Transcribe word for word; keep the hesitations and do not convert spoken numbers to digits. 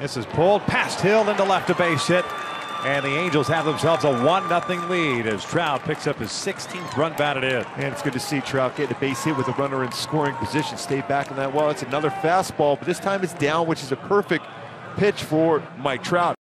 This is pulled past Hill into left, a base hit. And the Angels have themselves a one nothing lead as Trout picks up his sixteenth run batted in. And it's good to see Trout getting a base hit with a runner in scoring position. Stay back on that wall. It's another fastball, but this time it's down, which is a perfect pitch for Mike Trout.